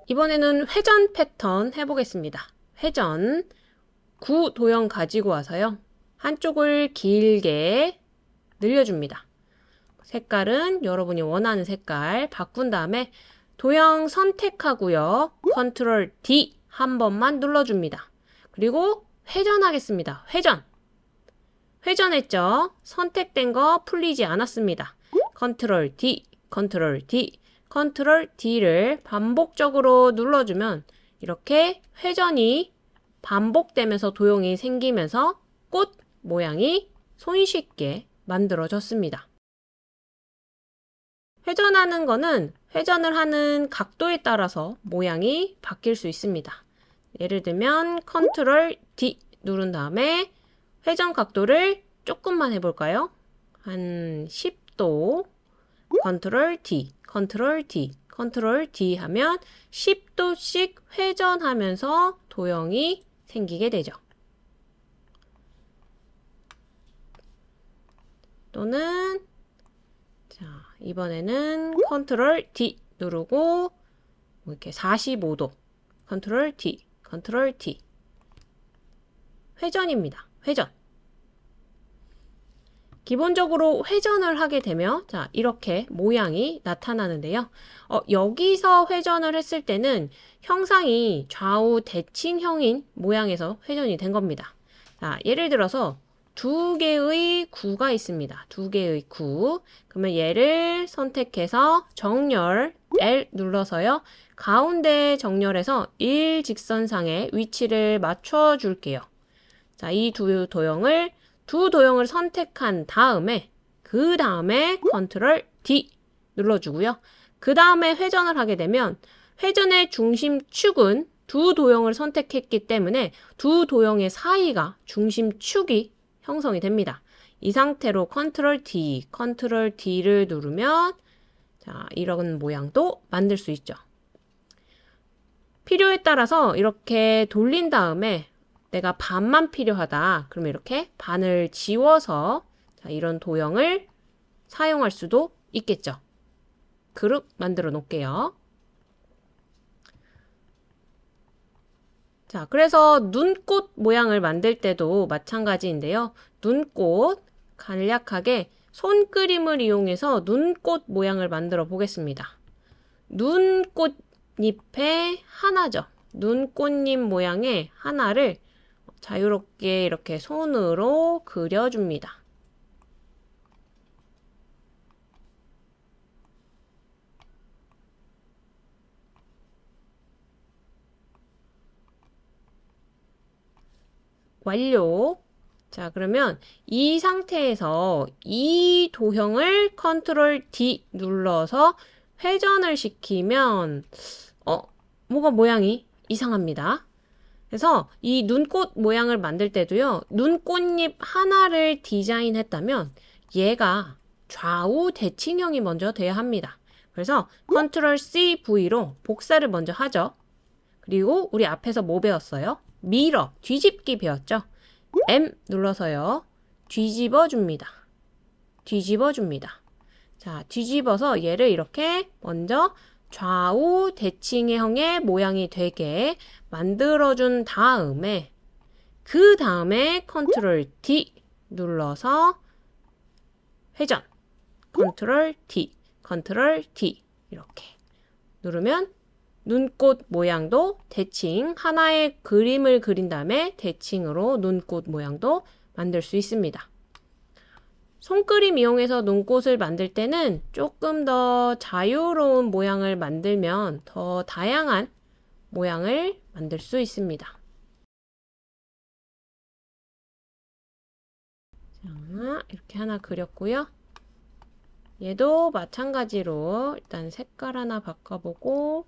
이번에는 회전 패턴 해보겠습니다. 회전, 구 도형 가지고 와서요. 한쪽을 길게 늘려줍니다. 색깔은 여러분이 원하는 색깔 바꾼 다음에 도형 선택하고요. 컨트롤 D 한 번만 눌러줍니다. 그리고 회전하겠습니다. 회전. 회전했죠? 선택된 거 풀리지 않았습니다. 컨트롤 D, 컨트롤 D, 컨트롤 D를 반복적으로 눌러주면 이렇게 회전이 반복되면서 도형이 생기면서 꽃 모양이 손쉽게 만들어졌습니다. 회전하는 거는 회전을 하는 각도에 따라서 모양이 바뀔 수 있습니다. 예를 들면 컨트롤 D 누른 다음에 회전 각도를 조금만 해볼까요? 한 10도 컨트롤 D, 컨트롤 D, 컨트롤 D 하면 10도씩 회전하면서 도형이 생기게 되죠. 또는 자, 이번에는 컨트롤 D 누르고 이렇게 45도 컨트롤 D, 컨트롤 D 회전입니다. 회전. 기본적으로 회전을 하게 되면 자, 이렇게 모양이 나타나는데요. 여기서 회전을 했을 때는 형상이 좌우 대칭형인 모양에서 회전이 된 겁니다. 자, 예를 들어서 두 개의 구가 있습니다. 두 개의 구. 그러면 얘를 선택해서 정렬 L 눌러서요. 가운데 정렬해서 일직선상의 위치를 맞춰 줄게요. 자, 이 두 도형을 선택한 다음에 그 다음에 컨트롤 D 눌러주고요. 그 다음에 회전을 하게 되면 회전의 중심축은 두 도형을 선택했기 때문에 두 도형의 사이가 중심축이 형성이 됩니다. 이 상태로 컨트롤 D, 컨트롤 D를 누르면 자, 이런 모양도 만들 수 있죠. 필요에 따라서 이렇게 돌린 다음에 내가 반만 필요하다. 그러면 이렇게 반을 지워서 자, 이런 도형을 사용할 수도 있겠죠. 그룹 만들어 놓을게요. 자, 그래서 눈꽃 모양을 만들 때도 마찬가지인데요. 눈꽃 간략하게 손그림을 이용해서 눈꽃 모양을 만들어 보겠습니다. 눈꽃잎의 하나죠. 눈꽃잎 모양의 하나를 자유롭게 이렇게 손으로 그려줍니다. 완료. 자, 그러면 이 상태에서 이 도형을 컨트롤 D 눌러서 회전을 시키면 뭐가 모양이 이상합니다. 그래서 이 눈꽃 모양을 만들 때도요. 눈꽃잎 하나를 디자인했다면 얘가 좌우 대칭형이 먼저 돼야 합니다. 그래서 컨트롤 C, V로 복사를 먼저 하죠. 그리고 우리 앞에서 뭐 배웠어요? 밀어, 뒤집기 배웠죠? M 눌러서요. 뒤집어 줍니다. 뒤집어 줍니다. 자, 뒤집어서 얘를 이렇게 먼저 좌우 대칭형의 모양이 되게 만들어준 다음에 그 다음에 컨트롤 D 눌러서 회전 컨트롤 D 컨트롤 D 이렇게 누르면 눈꽃 모양도 대칭 하나의 그림을 그린 다음에 대칭으로 눈꽃 모양도 만들 수 있습니다. 손그림 이용해서 눈꽃을 만들 때는 조금 더 자유로운 모양을 만들면 더 다양한 모양을 만들 수 있습니다. 자, 이렇게 하나 그렸고요. 얘도 마찬가지로 일단 색깔 하나 바꿔보고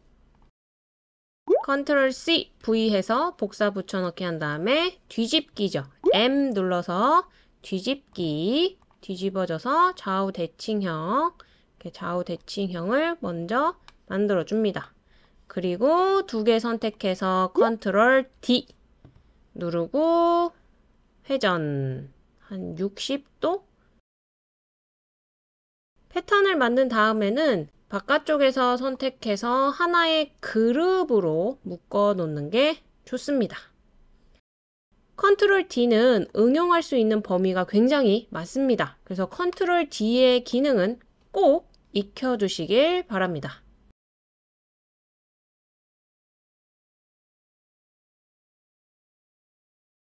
컨트롤 C, V 해서 복사 붙여넣기 한 다음에 뒤집기죠. M 눌러서 뒤집기 뒤집어져서 좌우 대칭형 이렇게 좌우 대칭형을 먼저 만들어 줍니다. 그리고 두 개 선택해서 컨트롤 D 누르고 회전 한 60도 패턴을 만든 다음에는 바깥쪽에서 선택해서 하나의 그룹으로 묶어 놓는 게 좋습니다. 컨트롤 D는 응용할 수 있는 범위가 굉장히 많습니다. 그래서 컨트롤 D의 기능은 꼭 익혀두시길 바랍니다.